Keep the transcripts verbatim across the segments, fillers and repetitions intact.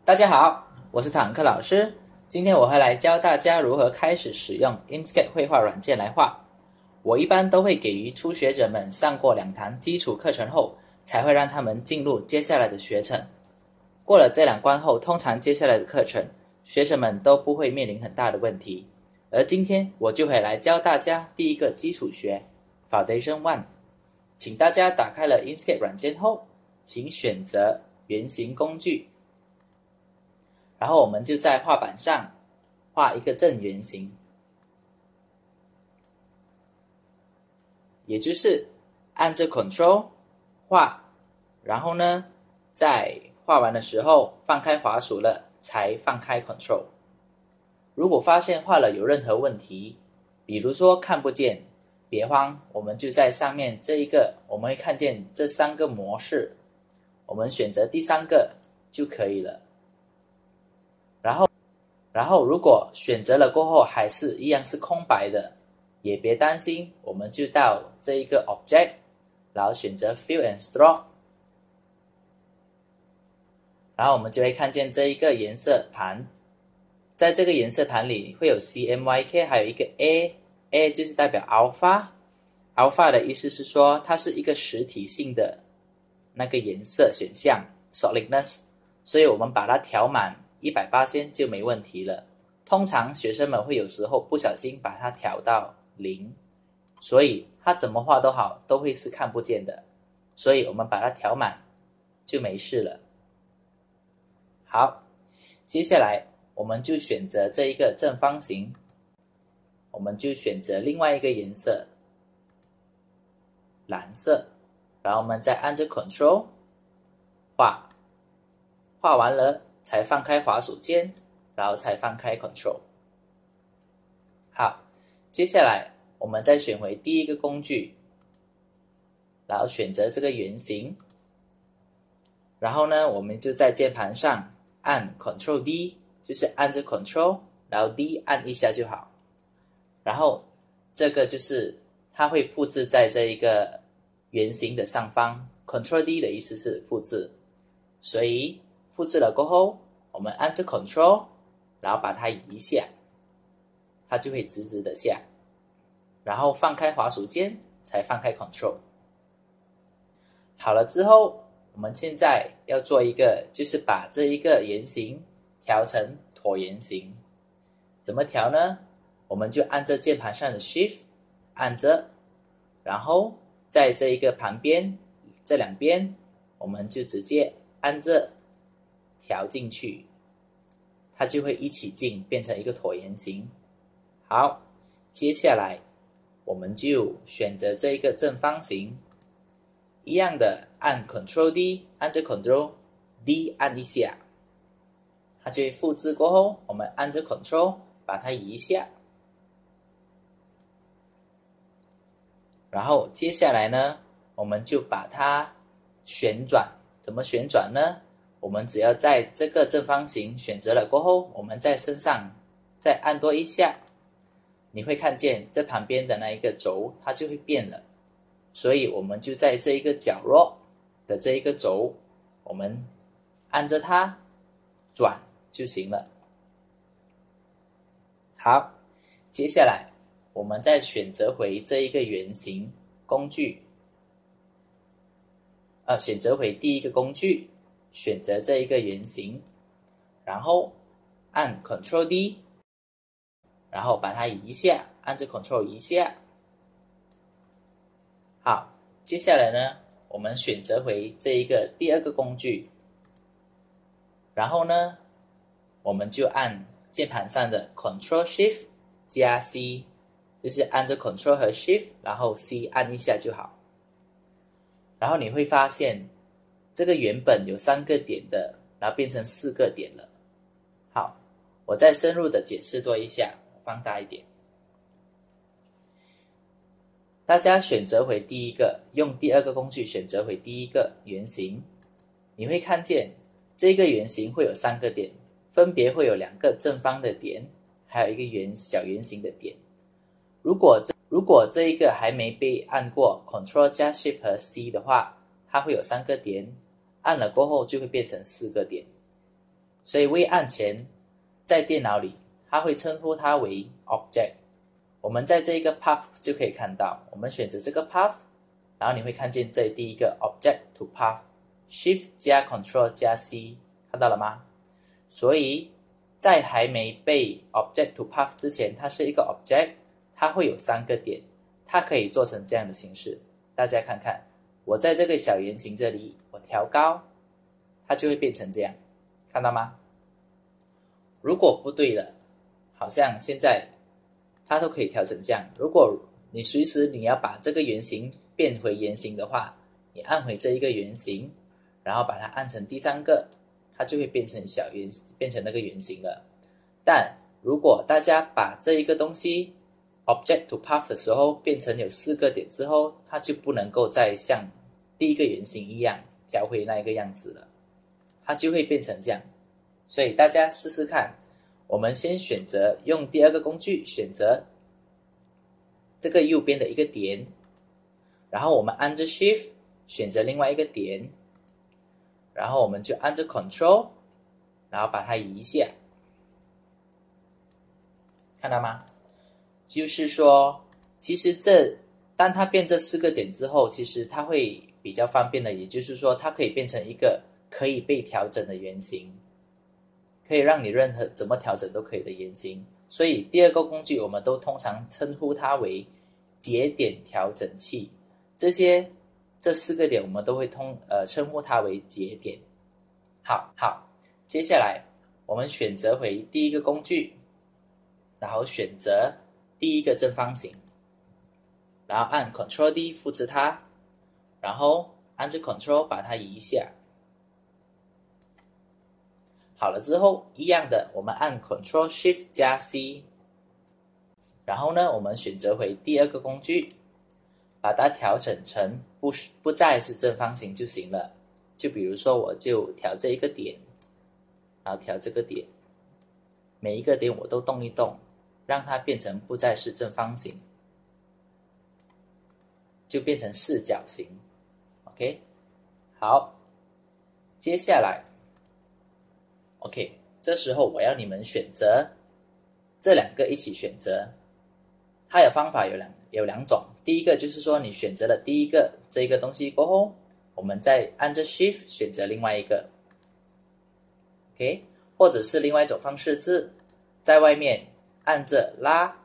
大家好，我是坦克老师。今天我会来教大家如何开始使用 Inkscape 绘画软件来画。我一般都会给予初学者们上过两堂基础课程后，才会让他们进入接下来的学程。过了这两关后，通常接下来的课程，学生们都不会面临很大的问题。而今天我就会来教大家第一个基础学 Foundation One。请大家打开了 Inkscape 软件后，请选择圆形工具。然后我们就在画板上画一个正圆形，也就是按着 Control 画，然后呢，在画完的时候放开滑鼠了才放开 Control。如果发现画了有任何问题，比如说看不见，别慌，我们就在上面这一个，我们会看见这三个模式，我们选择第三个就可以了。然后，然后如果选择了过后还是一样是空白的，也别担心，我们就到这一个 Object， 然后选择 Fill and Stroke， 然后我们就会看见这一个颜色盘，在这个颜色盘里会有 C M Y K， 还有一个 A，A 就是代表 Alpha，Alpha 的意思是说它是一个实体性的那个颜色选项 Solidness， 所以我们把它调满一百八十就没问题了。通常学生们会有时候不小心把它调到零，所以它怎么画都好，都会是看不见的。所以我们把它调满就没事了。好，接下来我们就选择这一个正方形，我们就选择另外一个颜色，蓝色，然后我们再按着 Control 画，画完了才放开滑鼠键，然后才放开 Control。 好，接下来我们再选回第一个工具，然后选择这个圆形，然后呢我们就在键盘上按 Control D， 就是按着 Control 然后 D 按一下就好。然后这个就是它会复制在这一个圆形的上方， Control D 的意思是复制，所以复制了过后，我们按着 Control， 然后把它移下，它就会直直的下，然后放开滑鼠键才放开 Control。 好了之后，我们现在要做一个，就是把这一个圆形调成椭圆形。怎么调呢？我们就按着键盘上的 Shift 按着，然后在这一个旁边这两边，我们就直接按着调进去，它就会一起进，变成一个椭圆形。好，接下来我们就选择这一个正方形，一样的按 Control D， 按着 Control D 按一下，它就会复制过后，我们按着 Control 把它移下。然后接下来呢，我们就把它旋转。怎么旋转呢？我们只要在这个正方形选择了过后，我们在身上再按多一下，你会看见这旁边的那一个轴它就会变了。所以我们就在这一个角落的这一个轴，我们按着它转就行了。好，接下来我们再选择回这一个圆形工具，呃，选择回第一个工具，选择这一个圆形，然后按 Control D， 然后把它移下，按着 Control 移下。好，接下来呢，我们选择回这一个第二个工具，然后呢，我们就按键盘上的 Control Shift 加 C， 就是按着 Control 和 Shift， 然后 C 按一下就好。然后你会发现，这个原本有三个点的，然后变成四个点了。好，我再深入的解释多一下，放大一点。大家选择回第一个，用第二个工具选择回第一个圆形，你会看见这个圆形会有三个点，分别会有两个正方的点，还有一个圆小圆形的点。如果这如果这一个还没被按过 Control 加 Shift 和 C 的话，它会有三个点，按了过后就会变成四个点。 所以未按前在电脑里它会称呼它为 object。 我们在这一个 path 就可以看到，我们选择这个 path， 然后你会看见这第一个 object to path Shift 加 Control 加 C， 看到了吗？所以在还没被 object to path 之前，它是一个 object， 它会有三个点，它可以做成这样的形式。大家看看，我在这个小圆形这里，我调高，它就会变成这样，看到吗？如果不对了，好像现在它都可以调成这样。如果你随时你要把这个圆形变回圆形的话，你按回这一个圆形，然后把它按成第三个，它就会变成小圆，变成那个圆形了。但如果大家把这一个东西 object to path 的时候变成有四个点之后，它就不能够再像第一个圆形一样调回那一个样子了，它就会变成这样。所以大家试试看，我们先选择用第二个工具，选择这个右边的一个点，然后我们按着 Shift 选择另外一个点，然后我们就按着 Control， 然后把它移一下，看到吗？就是说其实这当它变这四个点之后，其实它会比较方便的，也就是说它可以变成一个可以被调整的圆形，可以让你任何怎么调整都可以的圆形。所以第二个工具我们都通常称呼它为节点调整器，这些这四个点我们都会通呃称呼它为节点。好好，接下来我们选择回第一个工具，然后选择第一个正方形，然后按 Control D 复制它，然后按着 Control 把它移一下。好了之后，一样的，我们按 Control Shift 加 C， 然后呢，我们选择回第二个工具，把它调整成不不再是正方形就行了。就比如说，我就调这一个点，然后调这个点，每一个点我都动一动，让它变成不再是正方形，就变成四角形。OK， 好，接下来 OK， 这时候我要你们选择这两个一起选择。它的方法有两有两种，第一个就是说你选择了第一个这一个东西过后，我们再按着 Shift 选择另外一个 OK， 或者是另外一种方式是在外面按着拉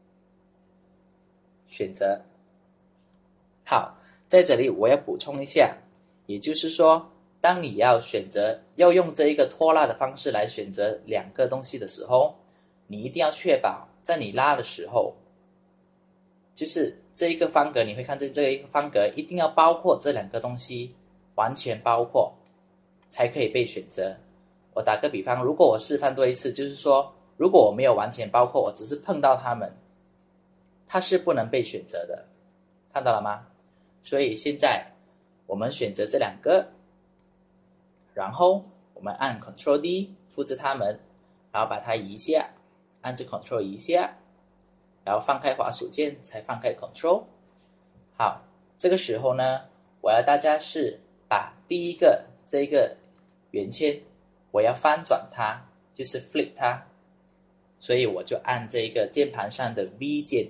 选择。好，在这里我要补充一下，也就是说当你要选择要用这一个拖拉的方式来选择两个东西的时候，你一定要确保在你拉的时候，就是这一个方格，你会看见这一个方格一定要包括这两个东西，完全包括才可以被选择。我打个比方，如果我示范多一次，就是说如果我没有完全包括，我只是碰到它们，它是不能被选择的，看到了吗？所以现在我们选择这两个，然后我们按 Control D 复制它们，然后把它移下，按着 Control 移下，然后放开滑鼠键才放开 Control。 好，这个时候呢，我要大家是把第一个这个圆圈我要翻转它，就是 flip 它，所以我就按这个键盘上的 V 键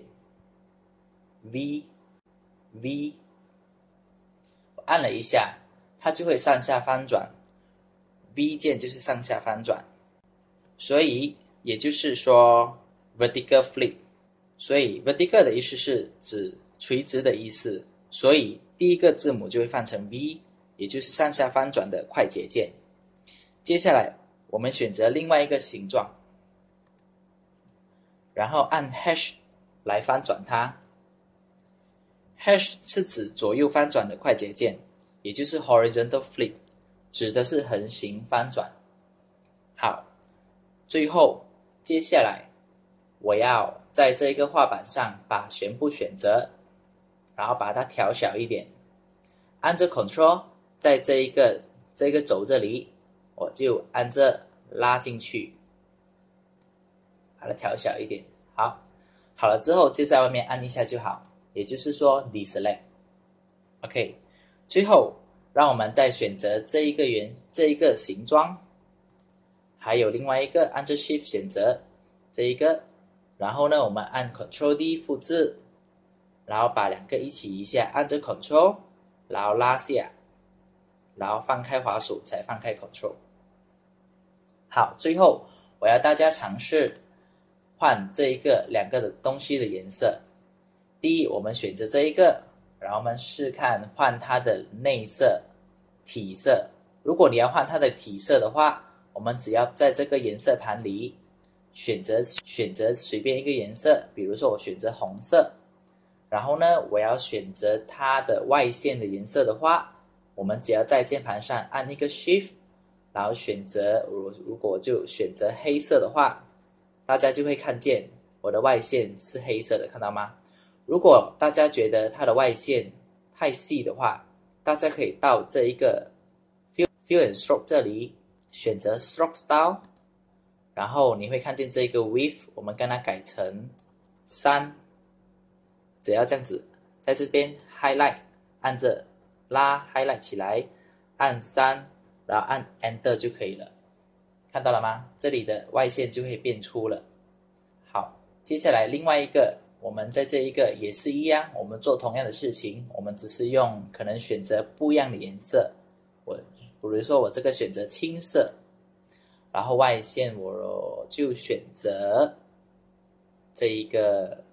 V V， 我按了一下，它就会上下翻转， V 键就是上下翻转，所以也就是说 vertical flip， 所以 vertical 的意思是指垂直的意思，所以第一个字母就会换成 V， 也就是上下翻转的快捷键。接下来我们选择另外一个形状，然后按 Hash 来翻转它。 Hash 是指左右翻转的快捷键，也就是 horizontal flip， 指的是横行翻转。好，最后接下来我要在这个画板上把全部选择，然后把它调小一点，按着 Control 在这一个这个轴这里，我就按着拉进去，把它调小一点。好，好了之后就在外面按一下就好，也就是说 Deselect。 OK， 最后让我们再选择这一个圆这一个形状。 还有另外一个按着 Shift 选择这一个，然后呢我们按 Control D 复制，然后把两个一起一下，按着 Control， 然后拉下，然后放开滑鼠才放开 Control。好，最后我要大家尝试换这一个两个的东西的颜色。第一，我们选择这一个，然后我们试看换它的内色、体色。如果你要换它的体色的话，我们只要在这个颜色盘里选择选择随便一个颜色，比如说我选择红色，然后呢，我要选择它的外线的颜色的话，我们只要在键盘上按一个 Shift， 然后选择，如果我就选择黑色的话，大家就会看见我的外线是黑色的，看到吗？如果大家觉得它的外线太细的话，大家可以到这一个 Fill and Stroke 这里选择 Stroke Style， 然后你会看见这个 Width， 我们跟它改成三，只要这样子，在这边 Highlight， 按着拉 Highlight 起来，按三，然后按 Enter 就可以了。看到了吗？这里的外线就会变粗了。好，接下来另外一个，我们在这一个也是一样，我们做同样的事情，我们只是用可能选择不一样的颜色。我比如说我这个选择青色，然后外线我就选择这一个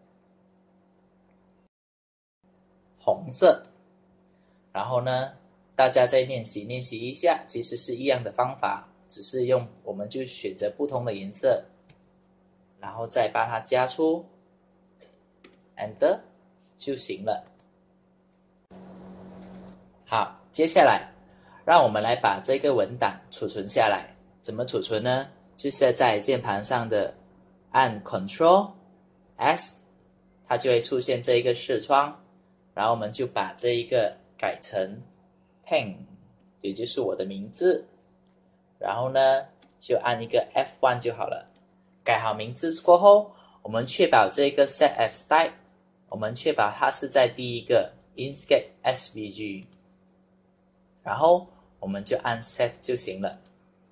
红色。然后呢，大家再练习练习一下，其实是一样的方法，只是用我们就选择不同的颜色，然后再把它加粗 ，and 就行了。好，接下来让我们来把这个文档储存下来。怎么储存呢？就是在键盘上的按 Control S， 它就会出现这一个视窗，然后我们就把这一个改成 Tang， 也就是我的名字，然后呢就按一个 F 一 就好了。改好名字过后，我们确保这个 Set F Style， 我们确保它是在第一个 Inkscape S V G， 然后我们就按 Save 就行了。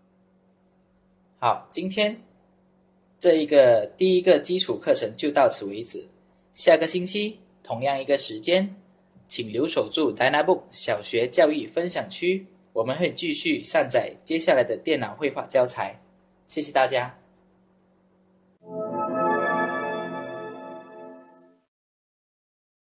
好，今天这一个第一个基础课程就到此为止。下个星期同样一个时间，请留守住 Dynabook 小学教育分享区，我们会继续上载接下来的电脑绘画教材。谢谢大家。